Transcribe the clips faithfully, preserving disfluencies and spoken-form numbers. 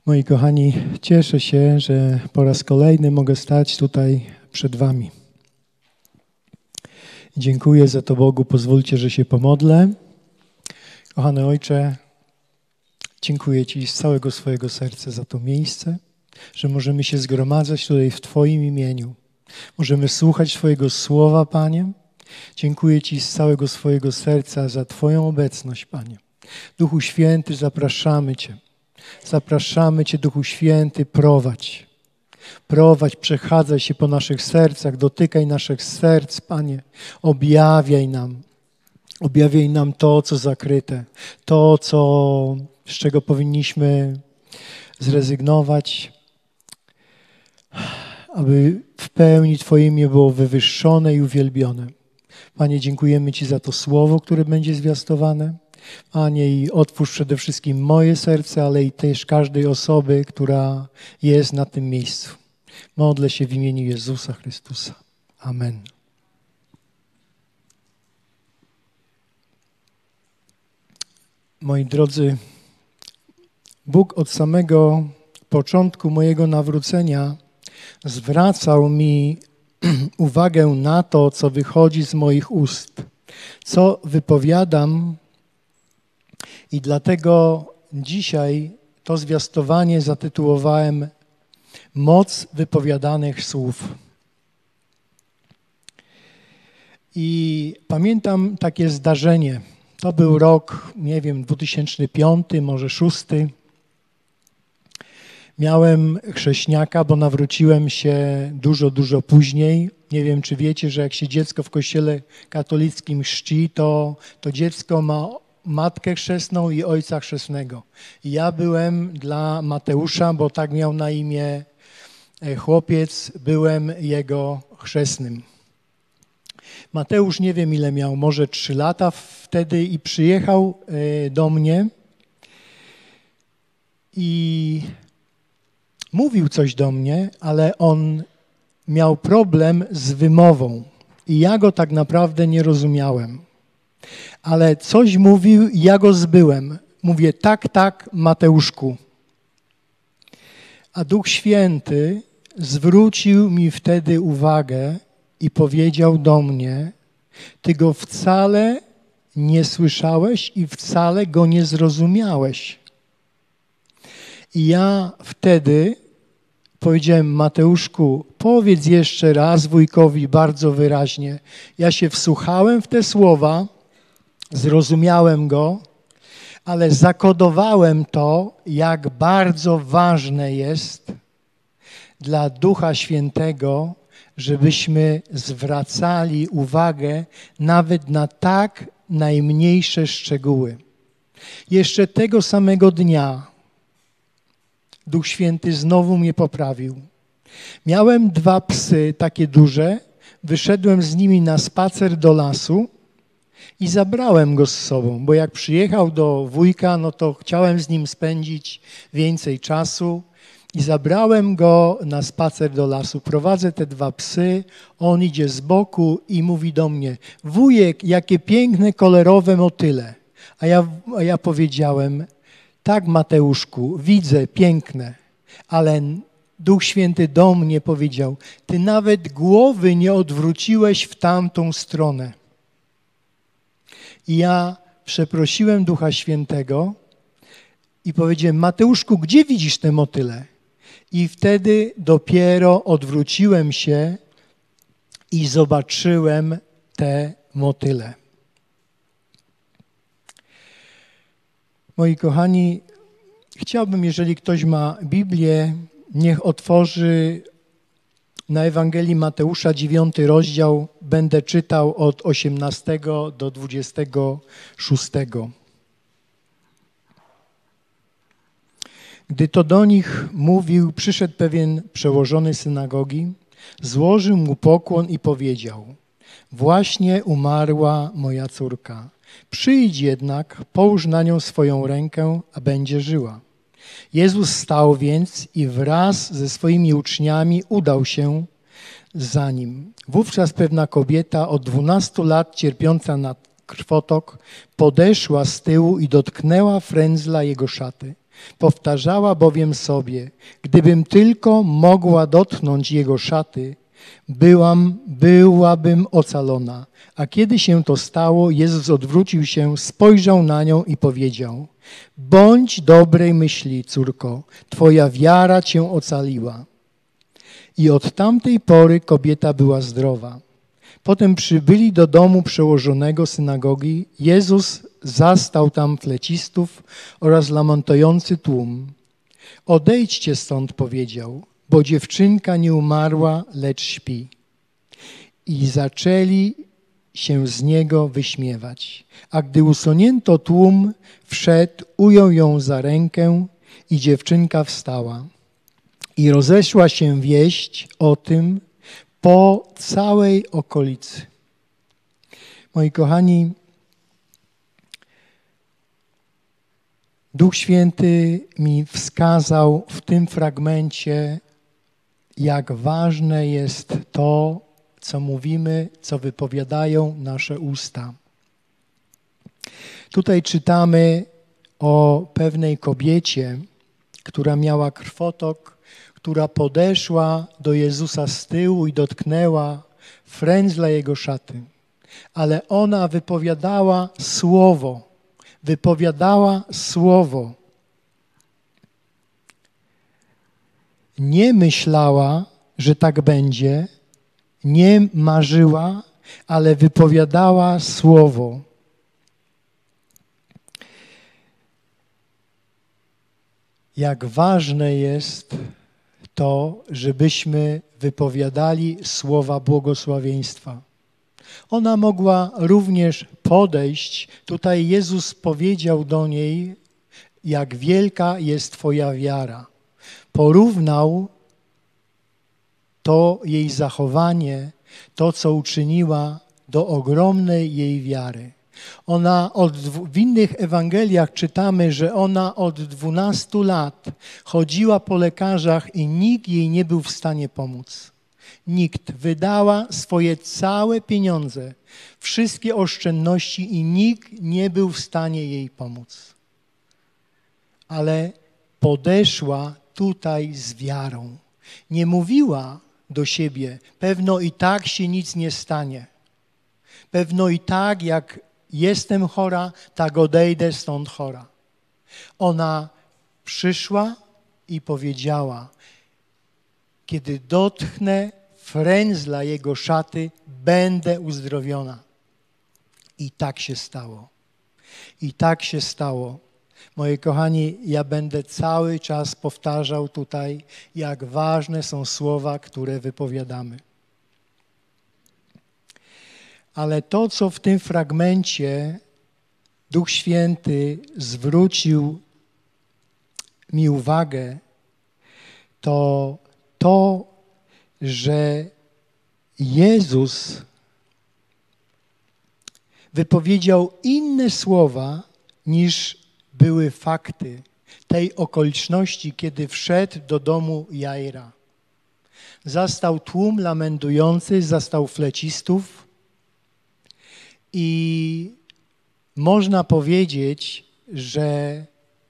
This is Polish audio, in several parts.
Moi kochani, cieszę się, że po raz kolejny mogę stać tutaj przed wami. Dziękuję za to Bogu. Pozwólcie, że się pomodlę. Kochany Ojcze, dziękuję Ci z całego swojego serca za to miejsce, że możemy się zgromadzać tutaj w Twoim imieniu. Możemy słuchać Twojego słowa, Panie. Dziękuję Ci z całego swojego serca za Twoją obecność, Panie. Duchu Święty, zapraszamy Cię. Zapraszamy Cię, Duchu Święty, prowadź. Prowadź, przechadzaj się po naszych sercach, dotykaj naszych serc, Panie. Objawiaj nam. Objawiaj nam to, co zakryte. To, co, z czego powinniśmy zrezygnować, aby w pełni Twoje imię było wywyższone i uwielbione. Panie, dziękujemy Ci za to słowo, które będzie zwiastowane. Panie, i otwórz przede wszystkim moje serce, ale i też każdej osoby, która jest na tym miejscu. Modlę się w imieniu Jezusa Chrystusa. Amen. Moi drodzy, Bóg od samego początku mojego nawrócenia zwracał mi uwagę na to, co wychodzi z moich ust, co wypowiadam. I dlatego dzisiaj to zwiastowanie zatytułowałem Moc wypowiadanych słów. I pamiętam takie zdarzenie. To był rok, nie wiem, dwa tysiące piąty, może szósty. Miałem chrześniaka, bo nawróciłem się dużo, dużo później. Nie wiem, czy wiecie, że jak się dziecko w kościele katolickim chrzci, to, to dziecko ma matkę chrzestną i ojca chrzestnego. I ja byłem dla Mateusza, bo tak miał na imię chłopiec, byłem jego chrzestnym. Mateusz nie wiem ile miał, może trzy lata wtedy i przyjechał do mnie i mówił coś do mnie, ale on miał problem z wymową i ja go tak naprawdę nie rozumiałem. Ale coś mówił i ja go zbyłem. Mówię, tak, tak, Mateuszku. A Duch Święty zwrócił mi wtedy uwagę i powiedział do mnie, ty go wcale nie słyszałeś i wcale go nie zrozumiałeś. I ja wtedy powiedziałem, Mateuszku, powiedz jeszcze raz wujkowi bardzo wyraźnie. Ja się wsłuchałem w te słowa, zrozumiałem go, ale zakodowałem to, jak bardzo ważne jest dla Ducha Świętego, żebyśmy zwracali uwagę nawet na tak najmniejsze szczegóły. Jeszcze tego samego dnia Duch Święty znowu mnie poprawił. Miałem dwa psy, takie duże, wyszedłem z nimi na spacer do lasu i zabrałem go z sobą, bo jak przyjechał do wujka, no to chciałem z nim spędzić więcej czasu i zabrałem go na spacer do lasu. Prowadzę te dwa psy, on idzie z boku i mówi do mnie, wujek, jakie piękne, kolorowe motyle. A ja, a ja powiedziałem, tak Mateuszku, widzę, piękne, ale Duch Święty do mnie powiedział, ty nawet głowy nie odwróciłeś w tamtą stronę. I ja przeprosiłem Ducha Świętego i powiedziałem, Mateuszku, gdzie widzisz te motyle? I wtedy dopiero odwróciłem się i zobaczyłem te motyle. Moi kochani, chciałbym, jeżeli ktoś ma Biblię, niech otworzy na Ewangelii Mateusza dziewiąty rozdział, będę czytał od osiemnastego do dwudziestego szóstego. Gdy to do nich mówił, przyszedł pewien przełożony synagogi, złożył mu pokłon i powiedział, właśnie umarła moja córka. Przyjdź jednak, połóż na nią swoją rękę, a będzie żyła. Jezus stał więc i wraz ze swoimi uczniami udał się za nim. Wówczas pewna kobieta od dwunastu lat cierpiąca na krwotok podeszła z tyłu i dotknęła frędzla jego szaty. Powtarzała bowiem sobie, gdybym tylko mogła dotknąć jego szaty, byłam, byłabym ocalona. A kiedy się to stało, Jezus odwrócił się, spojrzał na nią i powiedział: bądź dobrej myśli, córko, twoja wiara cię ocaliła. I od tamtej pory kobieta była zdrowa. Potem przybyli do domu przełożonego synagogi. Jezus zastał tam flecistów oraz lamentujący tłum. Odejdźcie stąd, powiedział, bo dziewczynka nie umarła, lecz śpi. I zaczęli się z niego wyśmiewać. A gdy usunięto tłum, wszedł, ujął ją za rękę i dziewczynka wstała. I rozeszła się wieść o tym po całej okolicy. Moi kochani, Duch Święty mi wskazał w tym fragmencie, jak ważne jest to, co mówimy, co wypowiadają nasze usta. Tutaj czytamy o pewnej kobiecie, która miała krwotok, która podeszła do Jezusa z tyłu i dotknęła frędzla Jego szaty. Ale ona wypowiadała słowo, wypowiadała słowo. Nie myślała, że tak będzie, nie marzyła, ale wypowiadała słowo. Jak ważne jest to, żebyśmy wypowiadali słowa błogosławieństwa. Ona mogła również podejść. Tutaj Jezus powiedział do niej, jak wielka jest twoja wiara. Porównał to jej zachowanie, to co uczyniła, do ogromnej jej wiary. Ona od, w innych Ewangeliach czytamy, że ona od dwunastu lat chodziła po lekarzach i nikt jej nie był w stanie pomóc. Nikt. Wydała swoje całe pieniądze, wszystkie oszczędności i nikt nie był w stanie jej pomóc. Ale podeszła tutaj z wiarą. Nie mówiła do siebie, pewno i tak się nic nie stanie. Pewno i tak, jak jestem chora, tak odejdę stąd chora. Ona przyszła i powiedziała, kiedy dotknę frędzla Jego szaty, będę uzdrowiona. I tak się stało. I tak się stało. Moi kochani, ja będę cały czas powtarzał tutaj, jak ważne są słowa, które wypowiadamy. Ale to, co w tym fragmencie Duch Święty zwrócił mi uwagę, to to, że Jezus wypowiedział inne słowa niż były fakty tej okoliczności, kiedy wszedł do domu Jaira. Zastał tłum lamentujący, zastał flecistów i można powiedzieć, że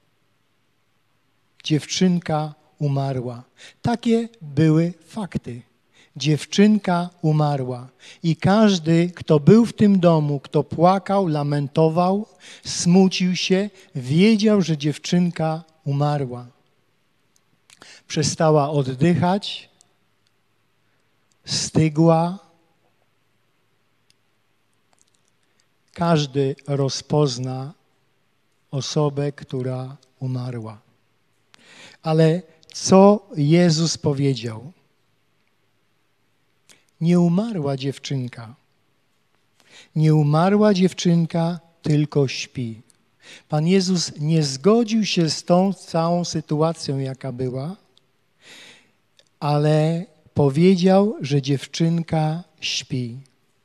dziewczynka umarła. Takie były fakty. Dziewczynka umarła. I każdy, kto był w tym domu, kto płakał, lamentował, smucił się, wiedział, że dziewczynka umarła. Przestała oddychać, stygła. Każdy rozpozna osobę, która umarła. Ale co Jezus powiedział? Nie umarła dziewczynka. Nie umarła dziewczynka, tylko śpi. Pan Jezus nie zgodził się z tą całą sytuacją, jaka była, ale powiedział, że dziewczynka śpi.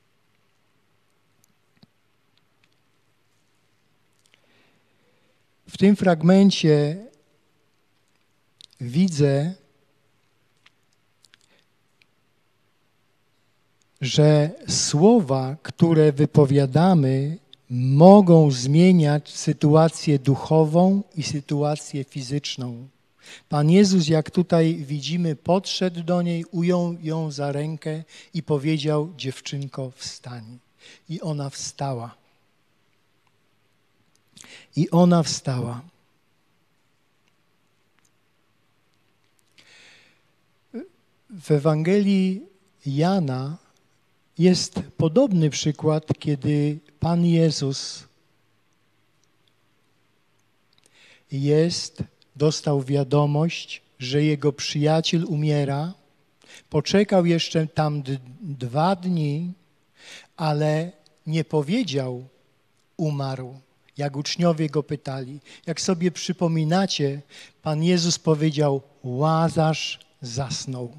W tym fragmencie widzę, że słowa, które wypowiadamy, mogą zmieniać sytuację duchową i sytuację fizyczną. Pan Jezus, jak tutaj widzimy, podszedł do niej, ujął ją za rękę i powiedział: dziewczynko, wstań. I ona wstała. I ona wstała. W Ewangelii Jana jest podobny przykład, kiedy Pan Jezus jest, dostał wiadomość, że jego przyjaciel umiera. Poczekał jeszcze tam d- dwa dni, ale nie powiedział: umarł, jak uczniowie go pytali. Jak sobie przypominacie, Pan Jezus powiedział: Łazarz zasnął.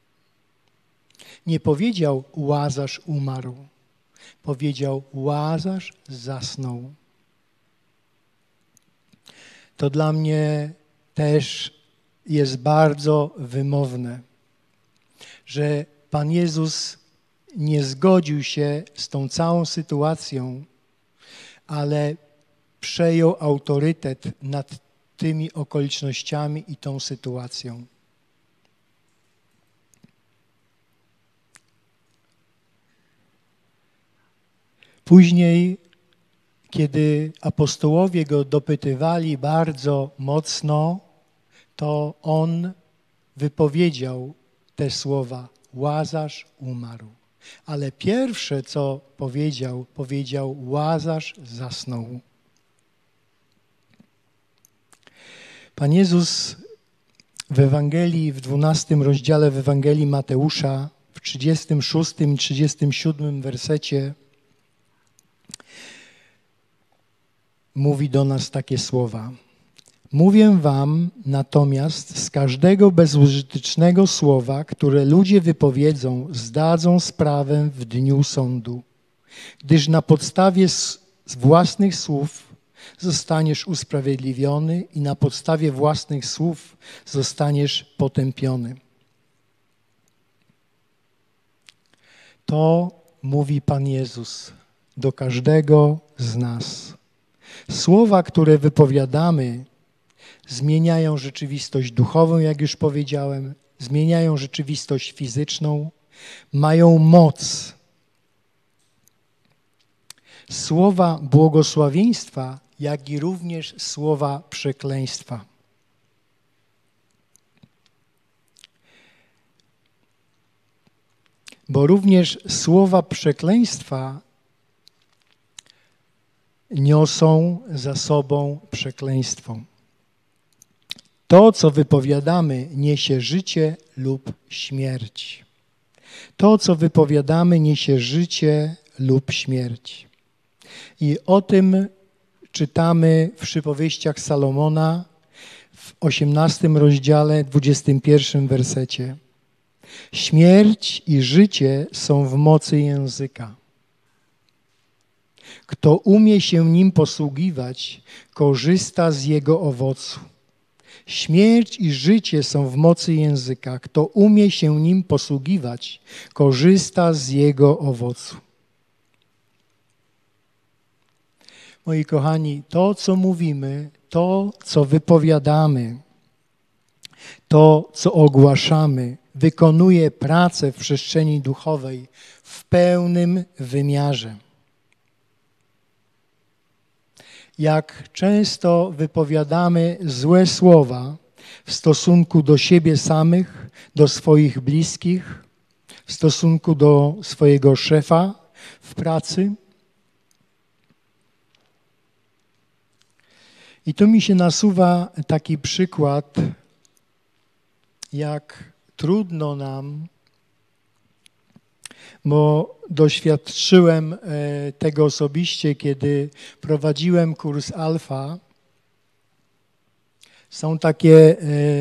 Nie powiedział: Łazarz umarł. Powiedział: Łazarz zasnął. To dla mnie też jest bardzo wymowne, że Pan Jezus nie zgodził się z tą całą sytuacją, ale przejął autorytet nad tymi okolicznościami i tą sytuacją. Później, kiedy apostołowie go dopytywali bardzo mocno, to on wypowiedział te słowa: Łazarz umarł. Ale pierwsze, co powiedział, powiedział: Łazarz zasnął. Pan Jezus w Ewangelii, w dwunastym rozdziale w Ewangelii Mateusza, w trzydziestym szóstym i trzydziestym siódmym wersecie mówi do nas takie słowa: Mówię wam natomiast, z każdego bezużytecznego słowa, które ludzie wypowiedzą, zdadzą sprawę w dniu sądu. Gdyż na podstawie z własnych słów zostaniesz usprawiedliwiony i na podstawie własnych słów zostaniesz potępiony. To mówi Pan Jezus do każdego z nas. Słowa, które wypowiadamy, zmieniają rzeczywistość duchową, jak już powiedziałem, zmieniają rzeczywistość fizyczną, mają moc. Słowa błogosławieństwa, jak i również słowa przekleństwa. Bo również słowa przekleństwa niosą za sobą przekleństwo. To, co wypowiadamy, niesie życie lub śmierć. To, co wypowiadamy, niesie życie lub śmierć. I o tym czytamy w przypowieściach Salomona w osiemnastym rozdziale, dwudziestym pierwszym wersecie. Śmierć i życie są w mocy języka. Kto umie się nim posługiwać, korzysta z jego owocu. Śmierć i życie są w mocy języka. Kto umie się nim posługiwać, korzysta z jego owocu. Moi kochani, to, co mówimy, to, co wypowiadamy, to, co ogłaszamy, wykonuje pracę w przestrzeni duchowej w pełnym wymiarze. Jak często wypowiadamy złe słowa w stosunku do siebie samych, do swoich bliskich, w stosunku do swojego szefa w pracy. I tu mi się nasuwa taki przykład, jak trudno nam, bo doświadczyłem tego osobiście, kiedy prowadziłem kurs Alfa. Są takie,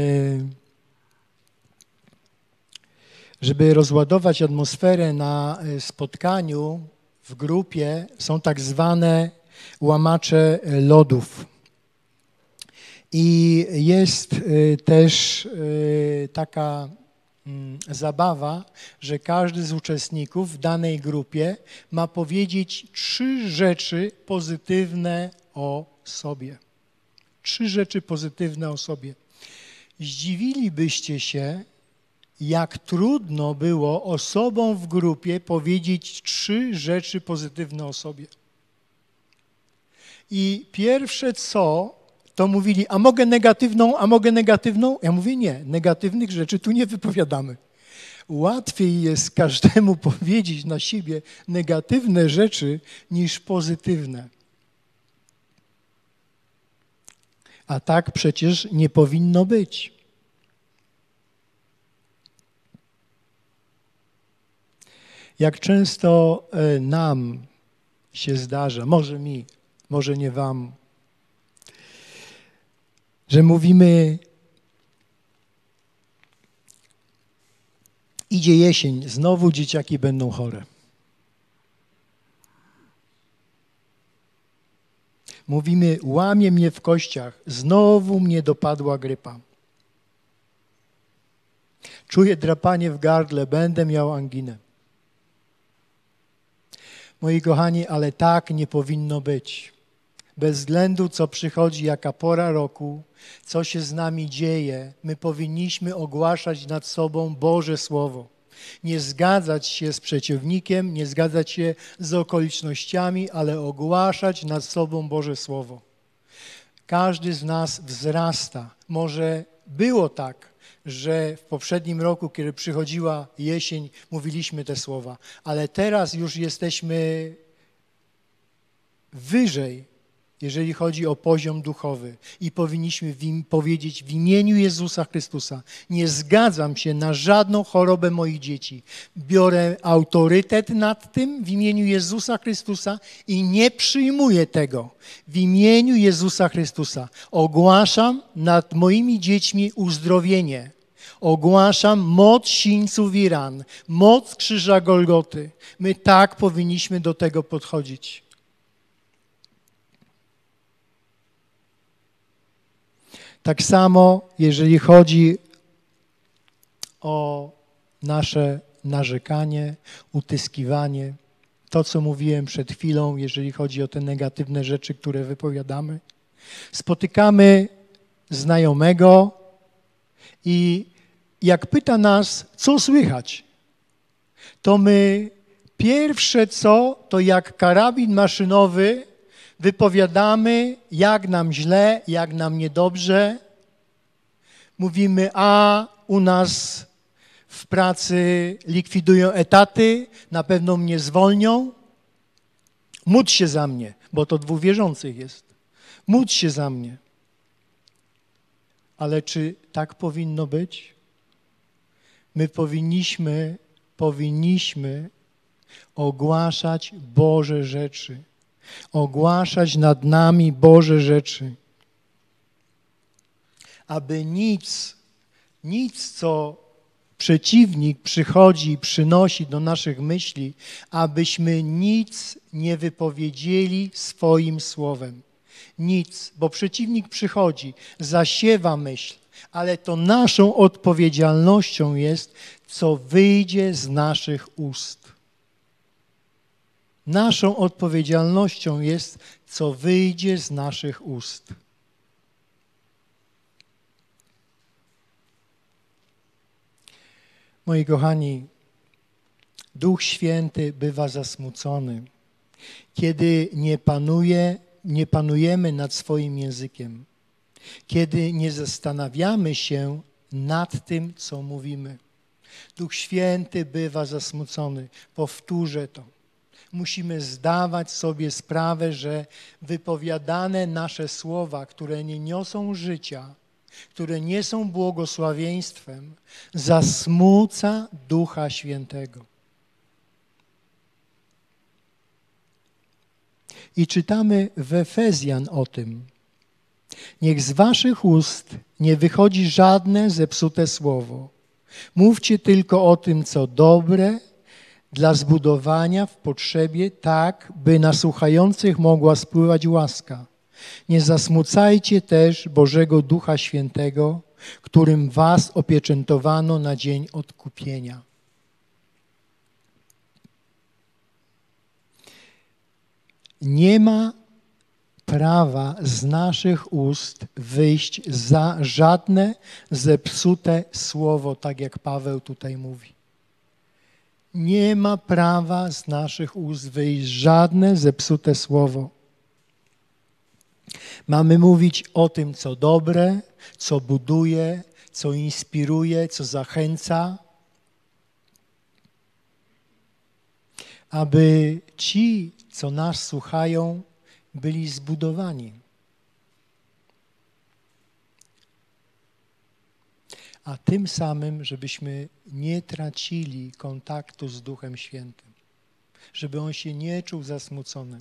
żeby rozładować atmosferę na spotkaniu w grupie, są tak zwane łamacze lodów. I jest też taka zabawa, że każdy z uczestników w danej grupie ma powiedzieć trzy rzeczy pozytywne o sobie. Trzy rzeczy pozytywne o sobie. Zdziwilibyście się, jak trudno było osobom w grupie powiedzieć trzy rzeczy pozytywne o sobie. I pierwsze co, to mówili, a mogę negatywną, a mogę negatywną? Ja mówię, nie, negatywnych rzeczy tu nie wypowiadamy. Łatwiej jest każdemu powiedzieć na siebie negatywne rzeczy niż pozytywne. A tak przecież nie powinno być. Jak często nam się zdarza, może mi, może nie wam, że mówimy, idzie jesień, znowu dzieciaki będą chore. Mówimy, łamie mnie w kościach, znowu mnie dopadła grypa. Czuję drapanie w gardle, będę miał anginę. Moi kochani, ale tak nie powinno być. Bez względu, co przychodzi, jaka pora roku, co się z nami dzieje, my powinniśmy ogłaszać nad sobą Boże Słowo. Nie zgadzać się z przeciwnikiem, nie zgadzać się z okolicznościami, ale ogłaszać nad sobą Boże Słowo. Każdy z nas wzrasta. Może było tak, że w poprzednim roku, kiedy przychodziła jesień, mówiliśmy te słowa, ale teraz już jesteśmy wyżej, jeżeli chodzi o poziom duchowy i powinniśmy w im, powiedzieć w imieniu Jezusa Chrystusa, nie zgadzam się na żadną chorobę moich dzieci. Biorę autorytet nad tym w imieniu Jezusa Chrystusa i nie przyjmuję tego. W imieniu Jezusa Chrystusa ogłaszam nad moimi dziećmi uzdrowienie. Ogłaszam moc sińców i ran, moc krzyża Golgoty. My tak powinniśmy do tego podchodzić. Tak samo, jeżeli chodzi o nasze narzekanie, utyskiwanie, to, co mówiłem przed chwilą, jeżeli chodzi o te negatywne rzeczy, które wypowiadamy. Spotykamy znajomego i jak pyta nas, co słychać, to my pierwsze co, to jak karabin maszynowy wypowiadamy, jak nam źle, jak nam niedobrze. Mówimy, a u nas w pracy likwidują etaty, na pewno mnie zwolnią. Módl się za mnie, bo to dwóch wierzących jest. Módl się za mnie. Ale czy tak powinno być? My powinniśmy, powinniśmy ogłaszać Boże rzeczy. Ogłaszać nad nami Boże rzeczy. Aby nic, nic, co przeciwnik przychodzi i przynosi do naszych myśli, abyśmy nic nie wypowiedzieli swoim słowem. Nic, bo przeciwnik przychodzi, zasiewa myśl, ale to naszą odpowiedzialnością jest, co wyjdzie z naszych ust. Naszą odpowiedzialnością jest, co wyjdzie z naszych ust. Moi kochani, Duch Święty bywa zasmucony, kiedy nie panuje, nie panujemy nad swoim językiem, kiedy nie zastanawiamy się nad tym, co mówimy. Duch Święty bywa zasmucony. Powtórzę to. Musimy zdawać sobie sprawę, że wypowiadane nasze słowa, które nie niosą życia, które nie są błogosławieństwem, zasmuca Ducha Świętego. I czytamy w Efezjan o tym. Niech z waszych ust nie wychodzi żadne zepsute słowo. Mówcie tylko o tym, co dobre, dla zbudowania w potrzebie, tak, by na słuchających mogła spływać łaska. Nie zasmucajcie też Bożego Ducha Świętego, którym was opieczętowano na dzień odkupienia. Nie ma prawa z naszych ust wyjść za żadne zepsute słowo, tak jak Paweł tutaj mówi. Nie ma prawa z naszych ust wyjść żadne zepsute słowo. Mamy mówić o tym, co dobre, co buduje, co inspiruje, co zachęca, aby ci, co nas słuchają, byli zbudowani. A tym samym, żebyśmy nie tracili kontaktu z Duchem Świętym, żeby on się nie czuł zasmucony.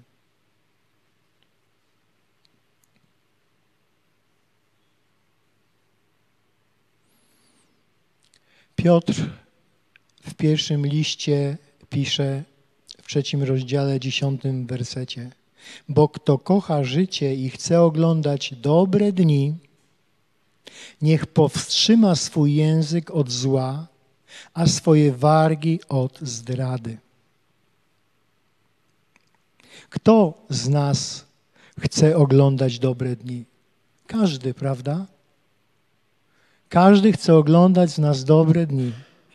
Piotr w pierwszym liście pisze w trzecim rozdziale, dziesiątym wersecie: bo kto kocha życie i chce oglądać dobre dni, niech powstrzyma swój język od zła, a swoje wargi od zdrady. Kto z nas chce oglądać dobre dni? Każdy, prawda? Każdy chce oglądać z nas dobre dni.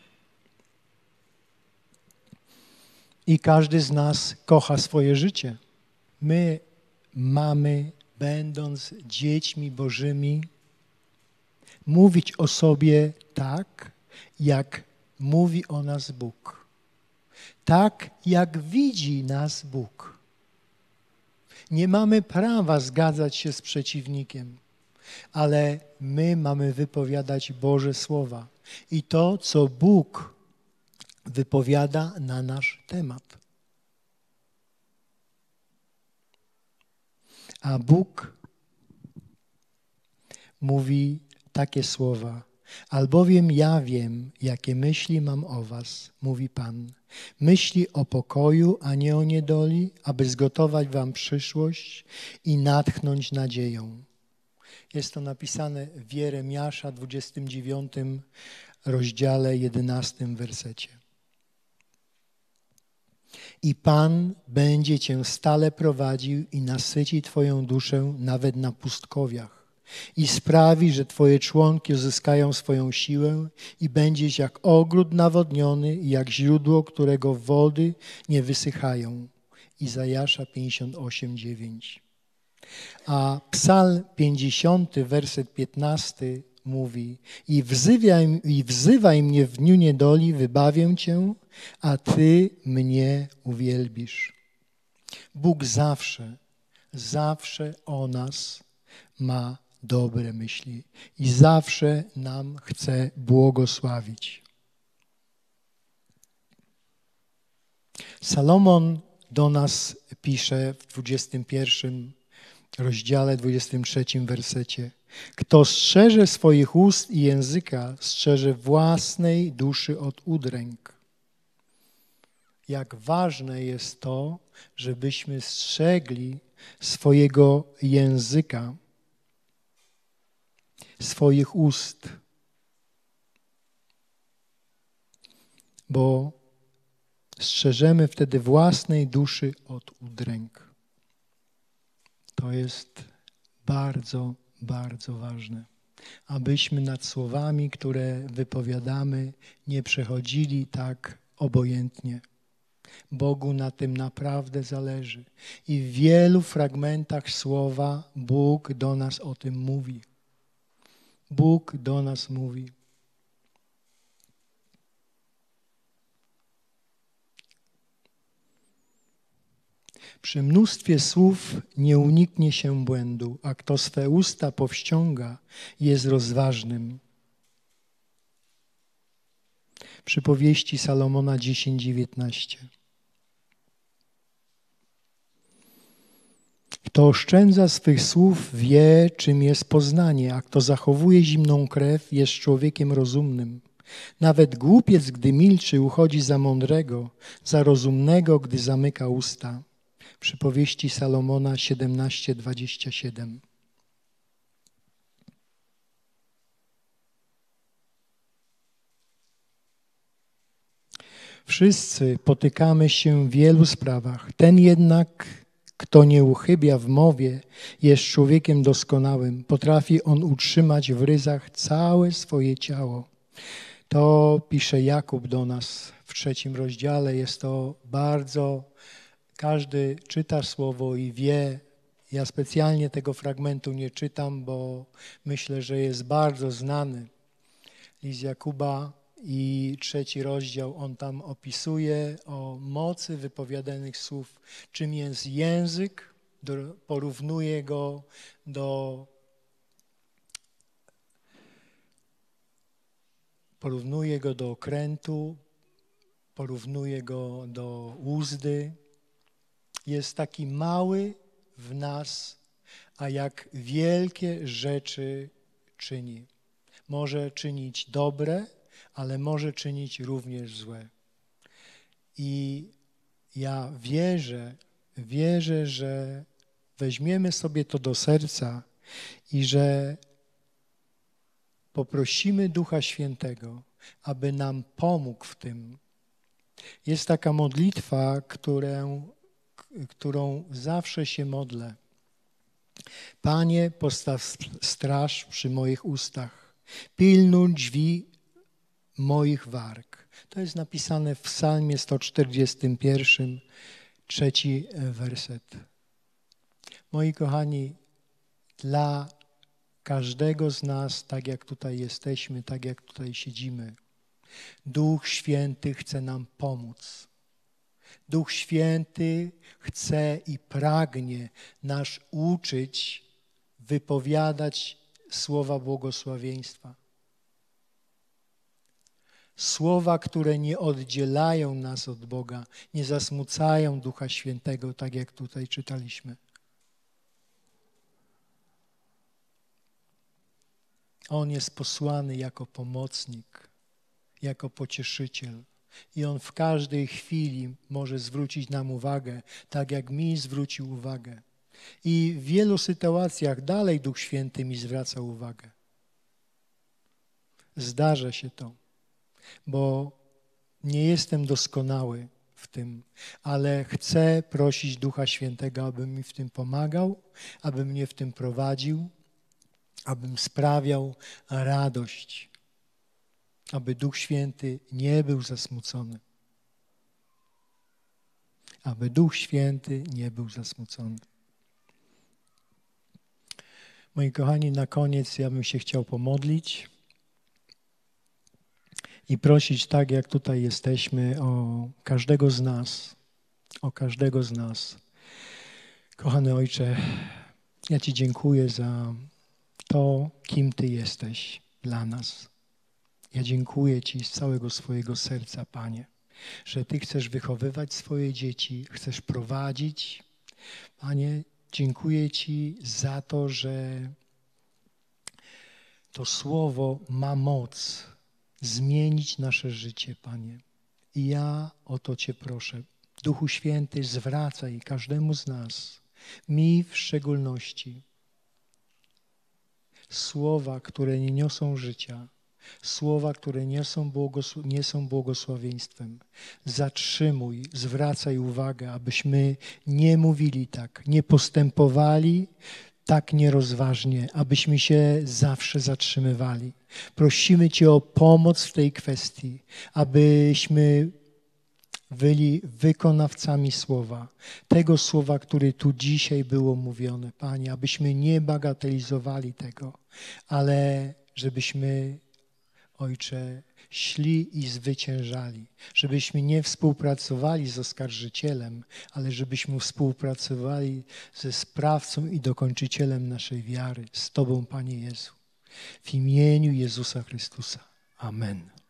I każdy z nas kocha swoje życie. My mamy, będąc dziećmi Bożymi, mówić o sobie tak, jak mówi o nas Bóg. Tak, jak widzi nas Bóg. Nie mamy prawa zgadzać się z przeciwnikiem, ale my mamy wypowiadać Boże słowa i to, co Bóg wypowiada na nasz temat. A Bóg mówi takie słowa: albowiem ja wiem, jakie myśli mam o was, mówi Pan. Myśli o pokoju, a nie o niedoli, aby zgotować wam przyszłość i natchnąć nadzieją. Jest to napisane w Jeremiasza, dwudziestym dziewiątym rozdziale, jedenastym wersecie. I Pan będzie cię stale prowadził i nasyci twoją duszę nawet na pustkowiach i sprawi, że twoje członki uzyskają swoją siłę i będziesz jak ogród nawodniony i jak źródło, którego wody nie wysychają. Izajasza pięćdziesiąt osiem, dziewięć. A Psalm pięćdziesiąty, werset piętnasty mówi: I wzywaj, i wzywaj mnie w dniu niedoli, wybawię cię, a ty mnie uwielbisz. Bóg zawsze, zawsze o nas ma dobre myśli i zawsze nam chce błogosławić. Salomon do nas pisze w dwudziestym pierwszym rozdziale, dwudziestym trzecim wersecie: kto strzeże swoich ust i języka, strzeże własnej duszy od udręk. Jak ważne jest to, żebyśmy strzegli swojego języka, swoich ust, bo strzeżemy wtedy własnej duszy od udręk. To jest bardzo, bardzo ważne, abyśmy nad słowami, które wypowiadamy, nie przechodzili tak obojętnie. Bogu na tym naprawdę zależy. I w wielu fragmentach słowa Bóg do nas o tym mówi. Bóg do nas mówi. Przy mnóstwie słów nie uniknie się błędu, a kto swe usta powściąga, jest rozważnym. Przypowieści Salomona dziesięć, dziewiętnaście. Kto oszczędza swych słów, wie, czym jest poznanie, a kto zachowuje zimną krew, jest człowiekiem rozumnym. Nawet głupiec, gdy milczy, uchodzi za mądrego, za rozumnego, gdy zamyka usta. Przypowieści Salomona siedemnaście, dwadzieścia siedem. Wszyscy potykamy się w wielu sprawach. Ten jednak, kto nie uchybia w mowie, jest człowiekiem doskonałym. Potrafi on utrzymać w ryzach całe swoje ciało. To pisze Jakub do nas w trzecim rozdziale. Jest to bardzo, każdy czyta słowo i wie. Ja specjalnie tego fragmentu nie czytam, bo myślę, że jest bardzo znany. List Jakuba i trzeci rozdział, on tam opisuje o mocy wypowiadanych słów, czym jest język, do, porównuje go do porównuje go do okrętu, porównuje go do uzdy. Jest taki mały w nas, a jak wielkie rzeczy czyni. Może czynić dobre, ale może czynić również złe. I ja wierzę, wierzę, że weźmiemy sobie to do serca i że poprosimy Ducha Świętego, aby nam pomógł w tym. Jest taka modlitwa, którą, którą zawsze się modlę. Panie, postaw straż przy moich ustach. Pilnuj drzwi moich warg. To jest napisane w Psalmie sto czterdziestym pierwszym, trzeci werset. Moi kochani, dla każdego z nas, tak jak tutaj jesteśmy, tak jak tutaj siedzimy, Duch Święty chce nam pomóc. Duch Święty chce i pragnie nas uczyć wypowiadać słowa błogosławieństwa. Słowa, które nie oddzielają nas od Boga, nie zasmucają Ducha Świętego, tak jak tutaj czytaliśmy. On jest posłany jako pomocnik, jako pocieszyciel. I On w każdej chwili może zwrócić nam uwagę, tak jak mi zwrócił uwagę. I w wielu sytuacjach dalej Duch Święty mi zwraca uwagę. Zdarza się to, bo nie jestem doskonały w tym, ale chcę prosić Ducha Świętego, aby mi w tym pomagał, aby mnie w tym prowadził, abym sprawiał radość, aby Duch Święty nie był zasmucony. Aby Duch Święty nie był zasmucony. Moi kochani, na koniec ja bym się chciał pomodlić i prosić, tak jak tutaj jesteśmy, o każdego z nas, o każdego z nas. Kochany Ojcze, ja Ci dziękuję za to, kim Ty jesteś dla nas. Ja dziękuję Ci z całego swojego serca, Panie, że Ty chcesz wychowywać swoje dzieci, chcesz prowadzić. Panie, dziękuję Ci za to, że to słowo ma moc zmienić nasze życie, Panie. I ja o to Cię proszę. Duchu Święty, zwracaj każdemu z nas, mi w szczególności, słowa, które nie niosą życia, słowa, które nie są, błogosł- nie są błogosławieństwem. Zatrzymuj, zwracaj uwagę, abyśmy nie mówili tak, nie postępowali tak nierozważnie, abyśmy się zawsze zatrzymywali. Prosimy Cię o pomoc w tej kwestii, abyśmy byli wykonawcami słowa, tego słowa, które tu dzisiaj było mówione, Panie, abyśmy nie bagatelizowali tego, ale żebyśmy, Ojcze, szli i zwyciężali, żebyśmy nie współpracowali z oskarżycielem, ale żebyśmy współpracowali ze sprawcą i dokończycielem naszej wiary, z Tobą, Panie Jezu. W imieniu Jezusa Chrystusa. Amen.